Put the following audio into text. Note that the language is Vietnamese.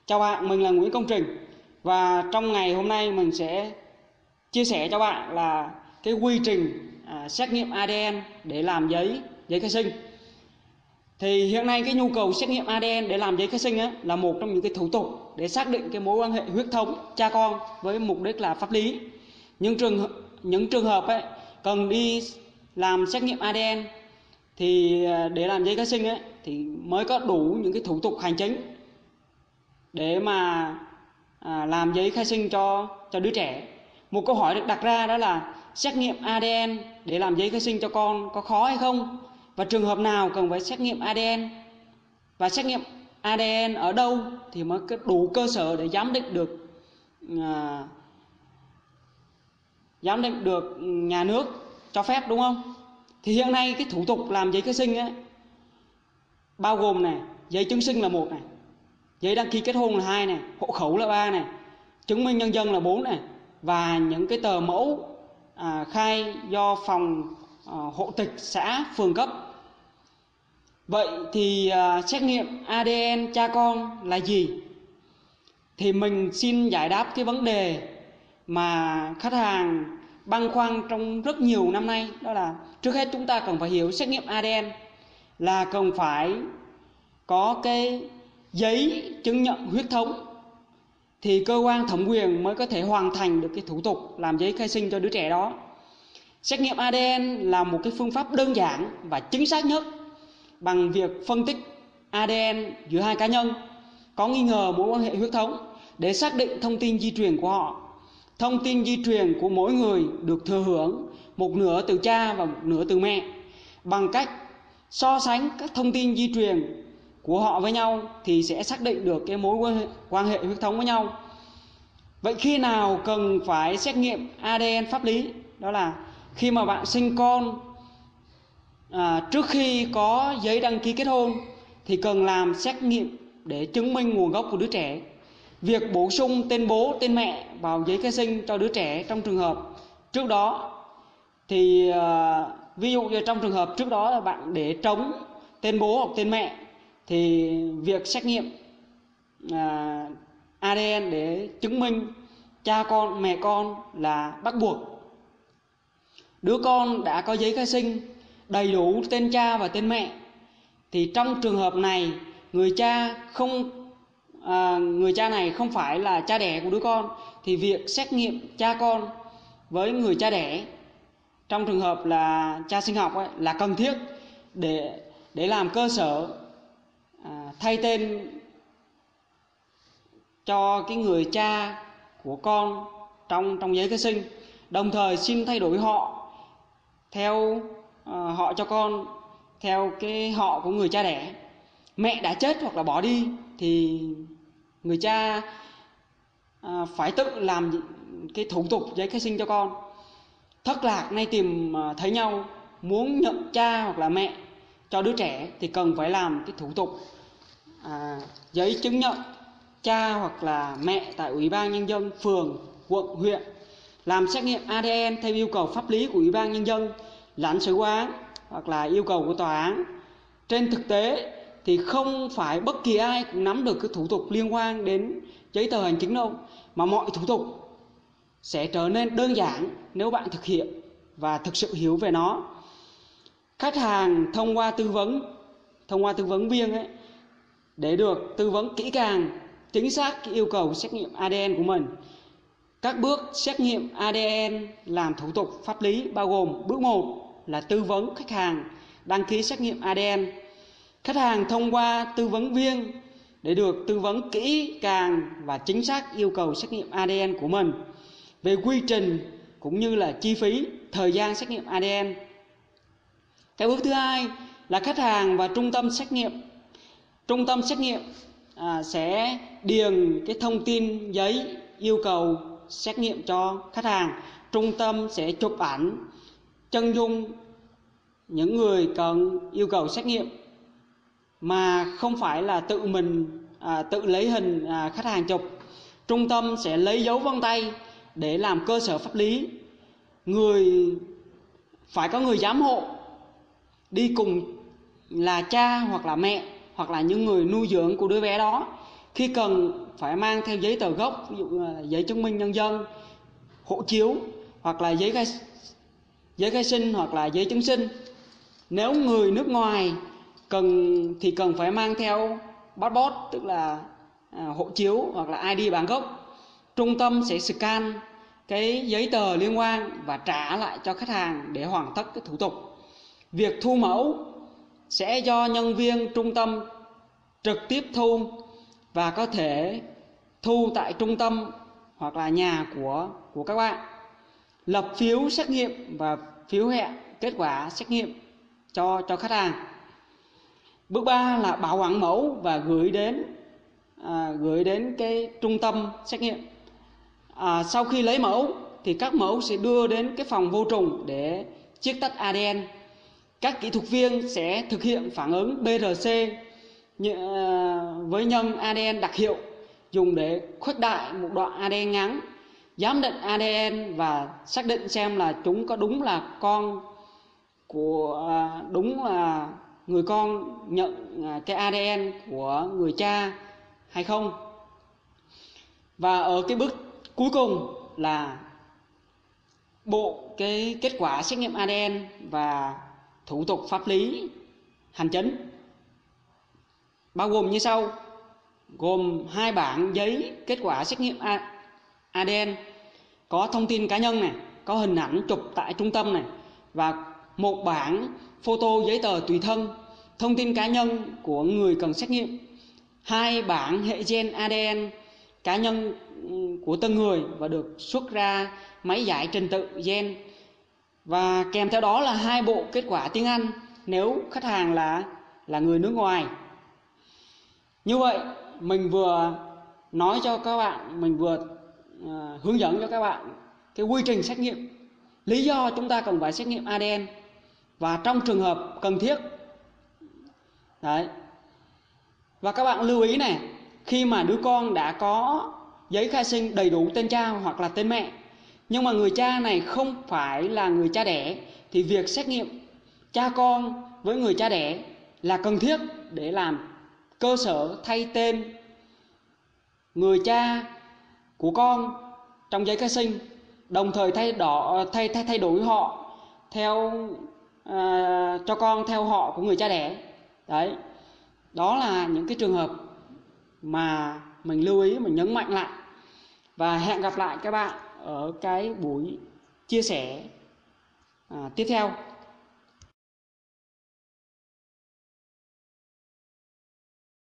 Chào bạn, mình là Nguyễn Công Trình và trong ngày hôm nay mình sẽ chia sẻ cho bạn là cái quy trình xét nghiệm ADN để làm giấy khai sinh. Thì hiện nay cái nhu cầu xét nghiệm ADN để làm giấy khai sinh là một trong những cái thủ tục để xác định cái mối quan hệ huyết thống cha con với mục đích là pháp lý. Những trường hợp cần đi làm xét nghiệm ADN thì để làm giấy khai sinh thì mới có đủ những cái thủ tục hành chính để mà làm giấy khai sinh cho đứa trẻ. Một câu hỏi được đặt ra đó là xét nghiệm ADN để làm giấy khai sinh cho con có khó hay không, và trường hợp nào cần phải xét nghiệm ADN, và xét nghiệm ADN ở đâu thì mới đủ cơ sở để giám định được nhà nước cho phép, đúng không? Thì hiện nay cái thủ tục làm giấy khai sinh bao gồm này, giấy chứng sinh là 1 này, giấy đăng ký kết hôn là 2 này, hộ khẩu là 3 này, chứng minh nhân dân là 4 này, và những cái tờ mẫu khai do phòng hộ tịch xã phường cấp. Vậy thì xét nghiệm ADN cha con là gì? Thì mình xin giải đáp cái vấn đề mà khách hàng băn khoăn trong rất nhiều năm nay. Đó là trước hết chúng ta cần phải hiểu xét nghiệm ADN là cần phải có cái giấy chứng nhận huyết thống thì cơ quan thẩm quyền mới có thể hoàn thành được cái thủ tục làm giấy khai sinh cho đứa trẻ đó. Xét nghiệm ADN là một cái phương pháp đơn giản và chính xác nhất bằng việc phân tích ADN giữa hai cá nhân có nghi ngờ mối quan hệ huyết thống để xác định thông tin di truyền của họ. Thông tin di truyền của mỗi người được thừa hưởng một nửa từ cha và một nửa từ mẹ. Bằng cách so sánh các thông tin di truyền của họ với nhau thì sẽ xác định được cái mối quan hệ huyết thống với nhau. Vậy khi nào cần phải xét nghiệm ADN pháp lý? Đó là khi mà bạn sinh con trước khi có giấy đăng ký kết hôn thì cần làm xét nghiệm để chứng minh nguồn gốc của đứa trẻ. Việc bổ sung tên bố, tên mẹ vào giấy khai sinh cho đứa trẻ trong trường hợp trước đó thì ví dụ như trong trường hợp trước đó là bạn để trống tên bố hoặc tên mẹ thì việc xét nghiệm ADN để chứng minh cha con, mẹ con là bắt buộc. Đứa con đã có giấy khai sinh đầy đủ tên cha và tên mẹ thì trong trường hợp này người cha này không phải là cha đẻ của đứa con thì việc xét nghiệm cha con với người cha đẻ trong trường hợp là cha sinh học là cần thiết để làm cơ sở thay tên cho cái người cha của con trong giấy khai sinh, đồng thời xin thay đổi họ theo họ cho con theo cái họ của người cha đẻ. Mẹ đã chết hoặc là bỏ đi thì người cha phải tự làm cái thủ tục giấy khai sinh cho con. Thất lạc nay tìm thấy nhau, muốn nhận cha hoặc là mẹ cho đứa trẻ thì cần phải làm cái thủ tục giấy chứng nhận cha hoặc là mẹ tại Ủy ban Nhân dân phường, quận, huyện. Làm xét nghiệm ADN theo yêu cầu pháp lý của Ủy ban Nhân dân, lãnh sự quán hoặc là yêu cầu của tòa án. Trên thực tế thì không phải bất kỳ ai cũng nắm được cái thủ tục liên quan đến giấy tờ hành chính đâu, mà mọi thủ tục sẽ trở nên đơn giản nếu bạn thực hiện và thực sự hiểu về nó. Khách hàng thông qua tư vấn viên để được tư vấn kỹ càng chính xác cái yêu cầu xét nghiệm ADN của mình. Các bước xét nghiệm ADN làm thủ tục pháp lý bao gồm: bước 1 là tư vấn khách hàng đăng ký xét nghiệm ADN. Khách hàng thông qua tư vấn viên để được tư vấn kỹ càng và chính xác yêu cầu xét nghiệm ADN của mình về quy trình cũng như là chi phí, thời gian xét nghiệm ADN. Cái bước thứ hai là khách hàng và trung tâm xét nghiệm sẽ điền cái thông tin giấy yêu cầu xét nghiệm cho khách hàng. Trung tâm sẽ chụp ảnh chân dung những người cần yêu cầu xét nghiệm mà không phải là tự lấy hình khách hàng chụp. Trung tâm sẽ lấy dấu vân tay để làm cơ sở pháp lý. Phải có người giám hộ đi cùng là cha hoặc là mẹ hoặc là những người nuôi dưỡng của đứa bé đó Khi cần phải mang theo giấy tờ gốc, ví dụ là giấy chứng minh nhân dân, hộ chiếu hoặc là giấy khai sinh hoặc là giấy chứng sinh. Nếu người nước ngoài cần phải mang theo passport, tức là hộ chiếu hoặc là ID bản gốc. Trung tâm sẽ scan cái giấy tờ liên quan và trả lại cho khách hàng để hoàn tất cái thủ tục. Việc thu mẫu sẽ do nhân viên trung tâm trực tiếp thu, và có thể thu tại trung tâm hoặc là nhà của các bạn. Lập phiếu xét nghiệm và phiếu hẹn kết quả xét nghiệm cho khách hàng. Bước 3 là bảo quản mẫu và gửi đến cái trung tâm xét nghiệm. Sau khi lấy mẫu thì các mẫu sẽ đưa đến cái phòng vô trùng để chiết tách ADN. Các kỹ thuật viên sẽ thực hiện phản ứng BRC với nhân ADN đặc hiệu, dùng để khuếch đại một đoạn ADN ngắn, giám định ADN và xác định xem là chúng có đúng là người con nhận cái ADN của người cha hay không. Và ở cái bước cuối cùng là bộ cái kết quả xét nghiệm ADN và thủ tục pháp lý hành chính, bao gồm như sau: gồm 2 bản giấy kết quả xét nghiệm ADN có thông tin cá nhân này, có hình ảnh chụp tại trung tâm này, và 1 bản photo giấy tờ tùy thân, thông tin cá nhân của người cần xét nghiệm, 2 bản hệ gen ADN cá nhân của từng người và được xuất ra máy giải trình tự gen, và kèm theo đó là 2 bộ kết quả tiếng Anh nếu khách hàng là người nước ngoài. Như vậy mình vừa nói cho các bạn, mình vừa hướng dẫn cho các bạn cái quy trình xét nghiệm, lý do chúng ta cần phải xét nghiệm ADN và trong trường hợp cần thiết. Đấy. Và các bạn lưu ý này, khi mà đứa con đã có giấy khai sinh đầy đủ tên cha hoặc là tên mẹ, nhưng mà người cha này không phải là người cha đẻ, thì việc xét nghiệm cha con với người cha đẻ là cần thiết để làm cơ sở thay tên người cha của con trong giấy khai sinh, đồng thời thay đổi họ cho con theo họ của người cha đẻ. Đấy, đó là những cái trường hợp mà mình lưu ý, mình nhấn mạnh lại. Và hẹn gặp lại các bạn ở cái buổi chia sẻ tiếp theo.